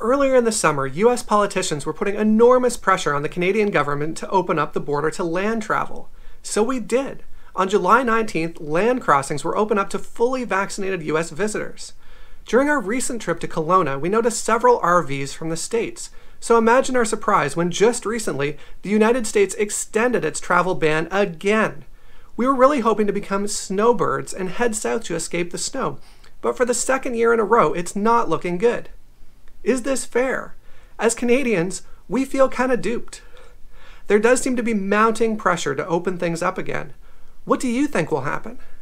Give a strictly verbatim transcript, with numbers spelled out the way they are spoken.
Earlier in the summer, U S politicians were putting enormous pressure on the Canadian government to open up the border to land travel. So we did. On July nineteenth, land crossings were opened up to fully vaccinated U S visitors. During our recent trip to Kelowna, we noticed several R Vs from the States. So imagine our surprise when just recently, the United States extended its travel ban again. We were really hoping to become snowbirds and head south to escape the snow, but for the second year in a row, it's not looking good. Is this fair? As Canadians, we feel kind of duped. There does seem to be mounting pressure to open things up again. What do you think will happen?